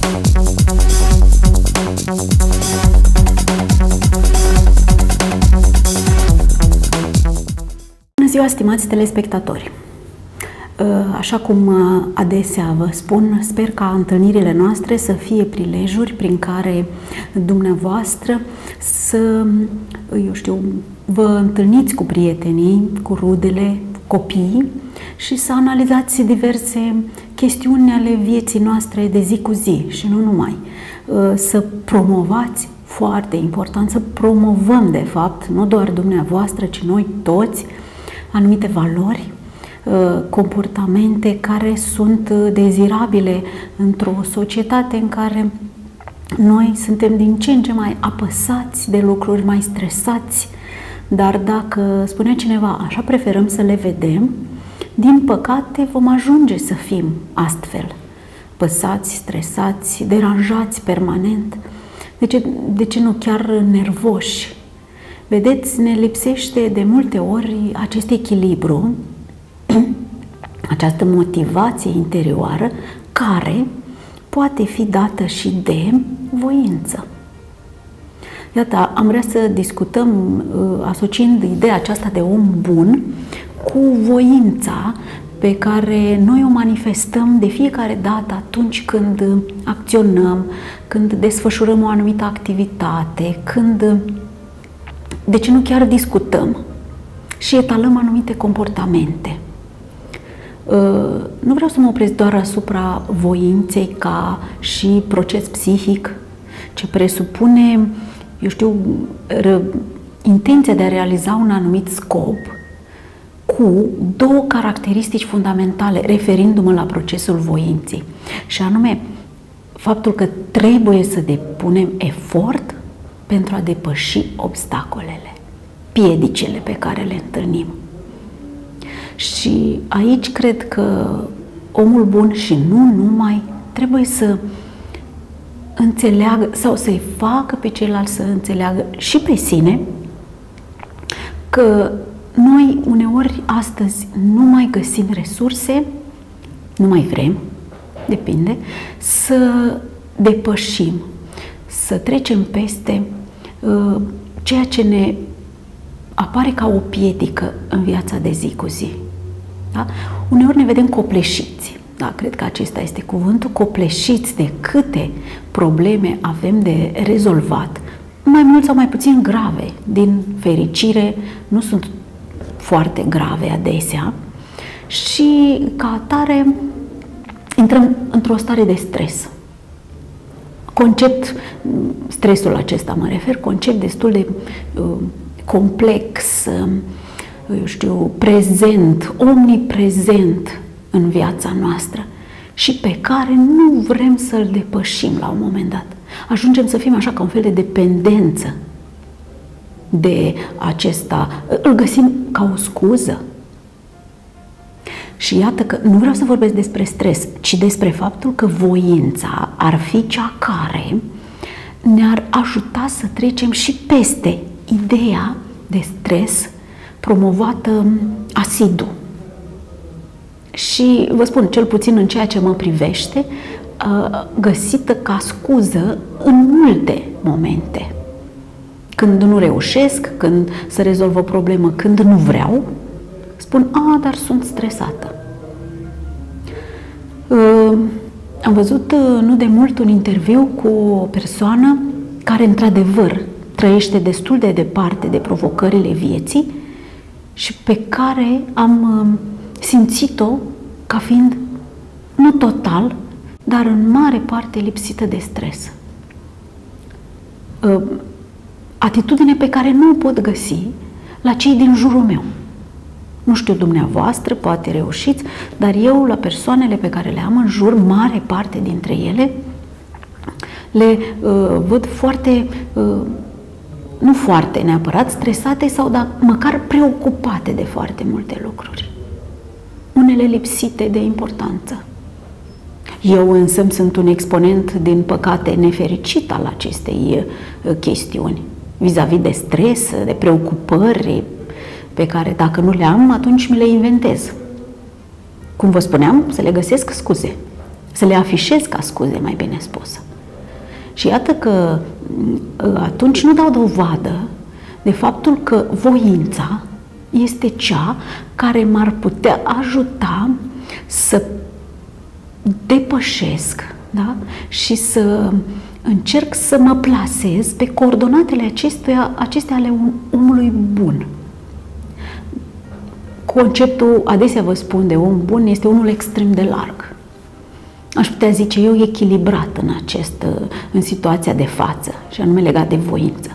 Bună ziua, stimați telespectatori! Așa cum adesea vă spun, sper ca întâlnirile noastre să fie prilejuri prin care dumneavoastră să, vă întâlniți cu prietenii, cu rudele, copiii și să analizați diverse chestiuni ale vieții noastre de zi cu zi și nu numai. Să promovați, foarte important, să promovăm de fapt, nu doar dumneavoastră, ci noi toți, anumite valori, comportamente care sunt dezirabile într-o societate în care noi suntem din ce în ce mai apăsați de lucruri, mai stresați, dar dacă spunea cineva, așa preferăm să le vedem, din păcate vom ajunge să fim astfel, păsați, stresați, deranjați permanent, de ce nu chiar nervoși. Vedeți, ne lipsește de multe ori acest echilibru, această motivație interioară care poate fi dată și de voință. Iată, am vrea să discutăm asociind ideea aceasta de om bun cu voința pe care noi o manifestăm de fiecare dată atunci când acționăm, când desfășurăm o anumită activitate, când, de ce nu chiar discutăm și etalăm anumite comportamente. Nu vreau să mă opresc doar asupra voinței ca și proces psihic, ce presupune, intenția de a realiza un anumit scop cu două caracteristici fundamentale, referindu-mă la procesul voinței, și anume faptul că trebuie să depunem efort pentru a depăși obstacolele, piedicele pe care le întâlnim. Și aici cred că omul bun și nu numai trebuie să înțeleagă sau să-i facă pe ceilalți să înțeleagă și pe sine că noi uneori astăzi nu mai găsim resurse, nu mai vrem, depinde, să depășim, să trecem peste ceea ce ne apare ca o piedică în viața de zi cu zi. Da? Uneori ne vedem copleșiți. Da, cred că acesta este cuvântul, copleșiți de câte probleme avem de rezolvat, mai mult sau mai puțin grave. Din fericire, nu sunt foarte grave adesea și ca atare intrăm într-o stare de stres. Stresul acesta mă refer, concept destul de complex, prezent, omniprezent în viața noastră și pe care nu vrem să-l depășim la un moment dat. Ajungem să fim așa ca un fel de dependență de acesta, îl găsim ca o scuză. Și iată că nu vreau să vorbesc despre stres, ci despre faptul că voința ar fi cea care ne-ar ajuta să trecem și peste ideea de stres promovată asidu. Și vă spun, cel puțin în ceea ce mă privește, găsită ca scuză în multe momente. Când nu reușesc, când se rezolvă o problemă, când nu vreau, spun, dar sunt stresată. Am văzut nu de mult un interviu cu o persoană care într-adevăr trăiește destul de departe de provocările vieții și pe care am simțit-o ca fiind nu total, dar în mare parte lipsită de stres. Atitudine pe care nu o pot găsi la cei din jurul meu. Nu știu dumneavoastră, poate reușiți, dar eu la persoanele pe care le am în jur, mare parte dintre ele, le văd foarte, nu foarte neapărat stresate sau măcar preocupate de foarte multe lucruri. Unele lipsite de importanță. Eu însă sunt un exponent, din păcate, nefericit al acestei chestiuni, vis-a-vis de stres, de preocupări pe care dacă nu le am, atunci mi le inventez. Cum vă spuneam, să le găsesc scuze. să le afișez ca scuze, mai bine spus. Și iată că atunci nu dau dovadă de faptul că voința este cea care m-ar putea ajuta să depășesc, da? Și să încerc să mă plasez pe coordonatele acestea ale omului bun. Conceptul, adesea vă spun, de om bun este unul extrem de larg. Aș putea zice eu echilibrat în situația de față, și anume legat de voință.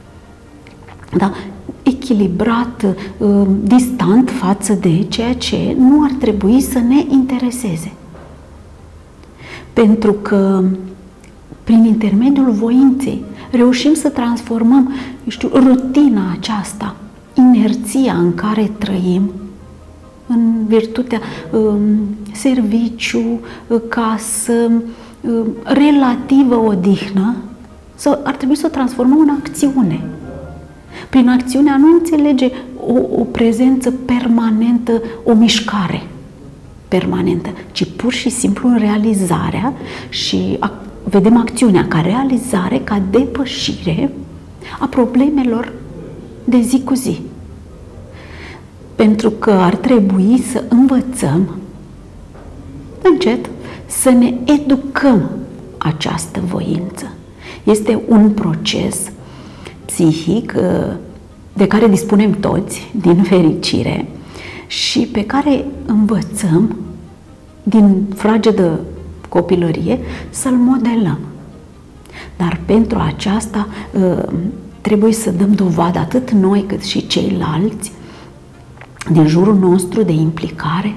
Da? Echilibrat, distant față de ceea ce nu ar trebui să ne intereseze. Pentru că prin intermediul voinței reușim să transformăm, rutina aceasta, inerția în care trăim, în virtutea serviciu, casă, relativă odihnă, ar trebui să o transformăm în acțiune. Prin acțiunea nu înțelege o prezență permanentă, o mișcare permanentă, ci pur și simplu în realizarea, și vedem acțiunea ca realizare, ca depășire a problemelor de zi cu zi. Pentru că ar trebui să învățăm încet să ne educăm această voință. Este un proces psihic de care dispunem toți, din fericire, și pe care învățăm din fragedă copilărie să-l modelăm. Dar pentru aceasta trebuie să dăm dovadă, atât noi cât și ceilalți din jurul nostru, de implicare,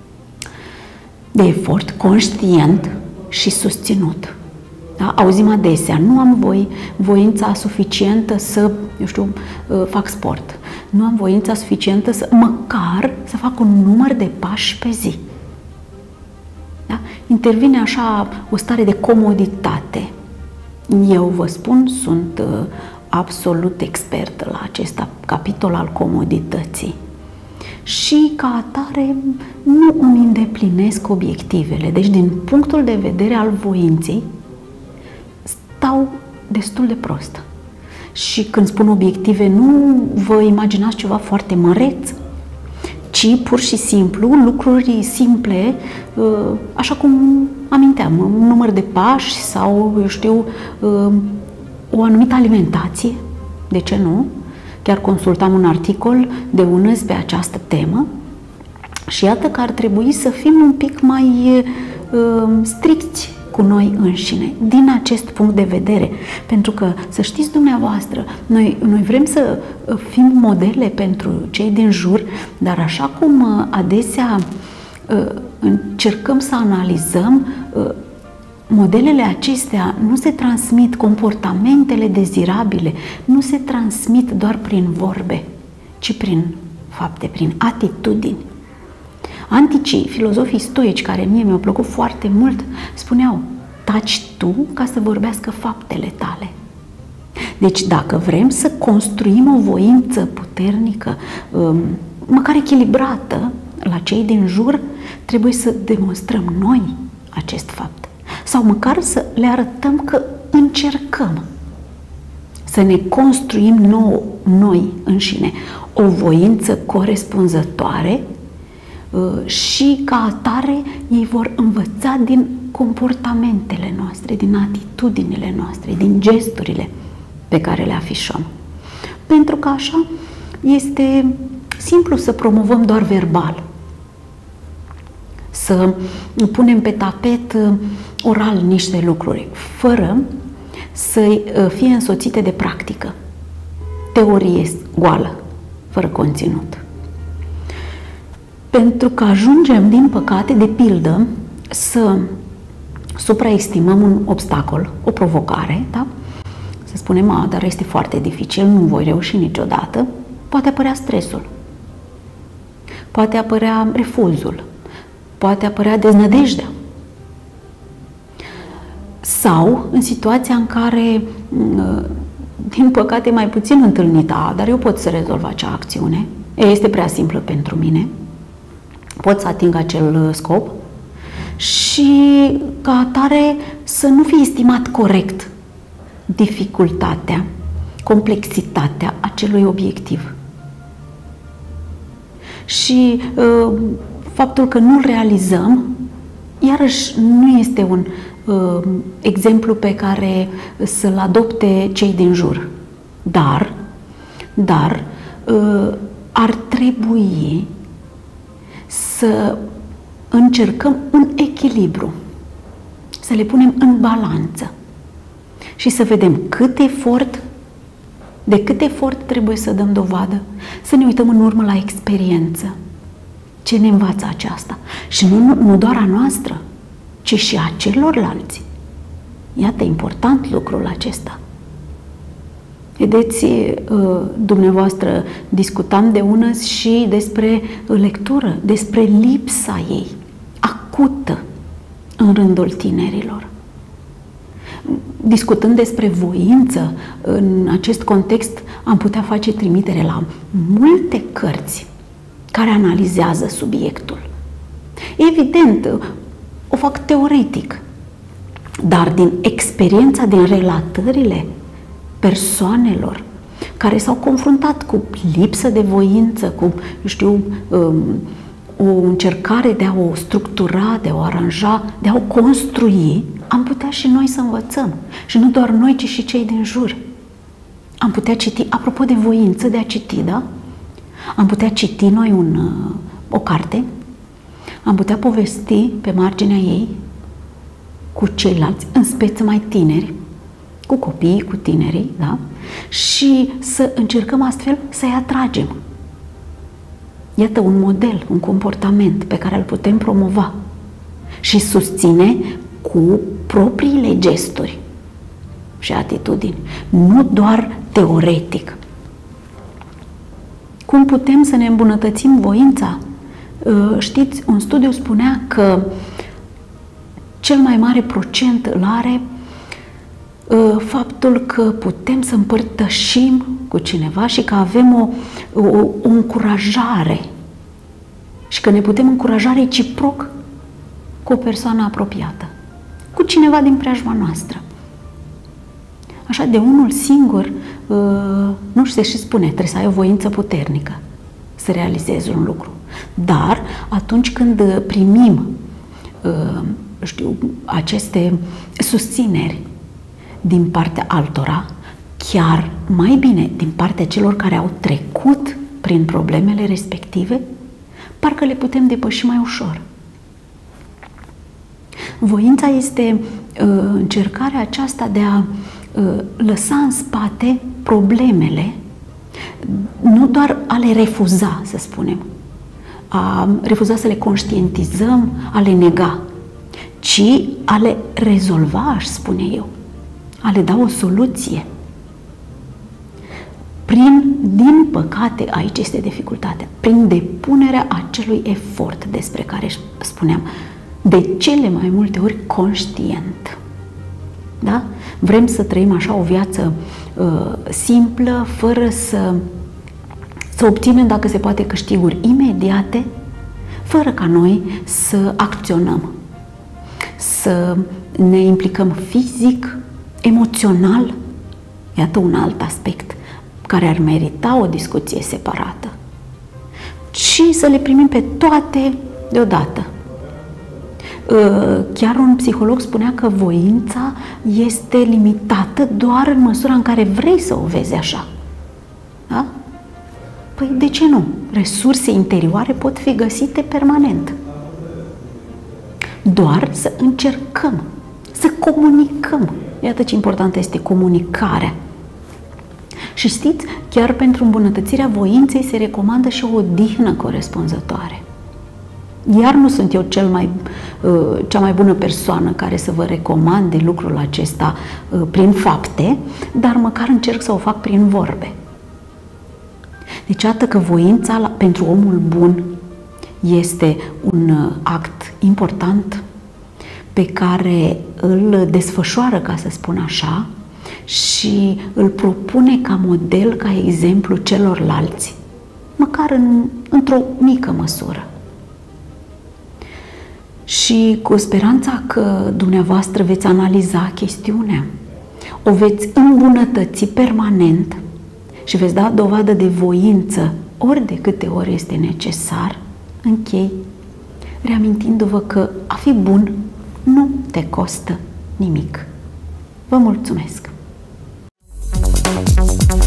de efort conștient și susținut. Da? Auzim adesea, nu am voința suficientă să, fac sport. Nu am voința suficientă măcar să fac un număr de pași pe zi. Da? Intervine așa o stare de comoditate. Eu vă spun, sunt absolut expertă la acest capitol al comodității. Și ca atare nu îmi îndeplinesc obiectivele. Deci, din punctul de vedere al voinței, stau destul de prost. Și când spun obiective, nu vă imaginați ceva foarte măreț, ci pur și simplu lucruri simple, așa cum aminteam, un număr de pași sau, o anumită alimentație, de ce nu? Chiar consultam un articol de unăzi pe această temă și iată că ar trebui să fim un pic mai stricți cu noi înșine, din acest punct de vedere. Pentru că, să știți dumneavoastră, noi vrem să fim modele pentru cei din jur, dar așa cum adesea încercăm să analizăm, modelele acestea nu se transmit, comportamentele dezirabile nu se transmit doar prin vorbe, ci prin fapte, prin atitudini. Anticii, filozofii stoici, care mie mi-au plăcut foarte mult, spuneau: taci tu ca să vorbească faptele tale. Deci dacă vrem să construim o voință puternică, măcar echilibrată la cei din jur, trebuie să demonstrăm noi acest fapt. Sau măcar să le arătăm că încercăm să ne construim noi înșine o voință corespunzătoare și ca atare ei vor învăța din comportamentele noastre, din atitudinile noastre, din gesturile pe care le afișăm. Pentru că așa este simplu să promovăm doar verbal, să punem pe tapet oral niște lucruri, fără să fie însoțite de practică. Teorie goală, fără conținut. Pentru că ajungem, din păcate, de pildă, să supraestimăm un obstacol, o provocare, da? Să spunem, dar este foarte dificil, nu voi reuși niciodată. Poate apărea stresul, poate apărea refuzul, poate apărea deznădejdea. Sau în situația în care, din păcate, mai puțin întâlnită, dar eu pot să rezolv acea acțiune, este prea simplă pentru mine, pot să ating acel scop și ca atare să nu fie estimat corect dificultatea, complexitatea acelui obiectiv. Și faptul că nu-l realizăm, iarăși nu este un exemplu pe care să-l adopte cei din jur. Dar ar trebui să încercăm un echilibru, să le punem în balanță și să vedem de cât efort trebuie să dăm dovadă, să ne uităm în urmă la experiență. Ce ne învață aceasta? Și nu doar a noastră, ci și a celorlalți. Iată, important lucrul acesta. Vedeți, dumneavoastră, discutam de unăzi și despre lectură, despre lipsa ei, acută, în rândul tinerilor. Discutând despre voință, în acest context am putea face trimitere la multe cărți care analizează subiectul. Evident, o fac teoretic, dar din experiența, din relatările persoanelor care s-au confruntat cu lipsă de voință, cu, o încercare de a o structura, de a o aranja, de a o construi, am putea și noi să învățăm. Și nu doar noi, ci și cei din jur. Am putea citi, apropo de voință, de a citi, da? Am putea citi noi o carte, am putea povesti pe marginea ei cu ceilalți, în speță mai tineri, cu copiii, cu tinerii, da? Și să încercăm astfel să-i atragem. Iată un model, un comportament pe care îl putem promova și susține cu propriile gesturi și atitudini, nu doar teoretic. Cum putem să ne îmbunătățim voința? Știți, un studiu spunea că cel mai mare procent îl are faptul că putem să împărtășim cu cineva și că avem o încurajare și că ne putem încuraja reciproc cu o persoană apropiată, cu cineva din preajma noastră. Așa, de unul singur, nu știu, se și spune, trebuie să ai o voință puternică să realizezi un lucru. Dar atunci când primim, aceste susțineri din partea altora, chiar mai bine din partea celor care au trecut prin problemele respective, parcă le putem depăși mai ușor. Voința este încercarea aceasta de a lăsa în spate problemele, nu doar a le refuza, să spunem, a refuza să le conștientizăm, a le nega, ci a le rezolva, aș spune eu, a le da o soluție. Din păcate, aici este dificultatea, prin depunerea acelui efort despre care spuneam, de cele mai multe ori conștient. Da? Vrem să trăim așa o viață simplă, fără să obținem, dacă se poate, câștiguri imediate, fără ca noi să acționăm, să ne implicăm fizic, emoțional. Iată un alt aspect care ar merita o discuție separată. Și să le primim pe toate deodată. Chiar un psiholog spunea că voința este limitată doar în măsura în care vrei să o vezi așa. Da? Păi de ce nu? Resurse interioare pot fi găsite permanent. Doar să încercăm, să comunicăm. Iată ce importantă este comunicarea. Și știți, chiar pentru îmbunătățirea voinței se recomandă și o odihnă corespunzătoare. Iar nu sunt eu cea mai bună persoană care să vă recomande lucrul acesta prin fapte, dar măcar încerc să o fac prin vorbe. Deci, iată că voința pentru omul bun este un act important pe care îl desfășoară, ca să spun așa, și îl propune ca model, ca exemplu celorlalți, măcar într-o mică măsură. și cu speranța că dumneavoastră veți analiza chestiunea, o veți îmbunătăți permanent și veți da dovadă de voință ori de câte ori este necesar, închei reamintindu-vă că a fi bun nu te costă nimic. Vă mulțumesc!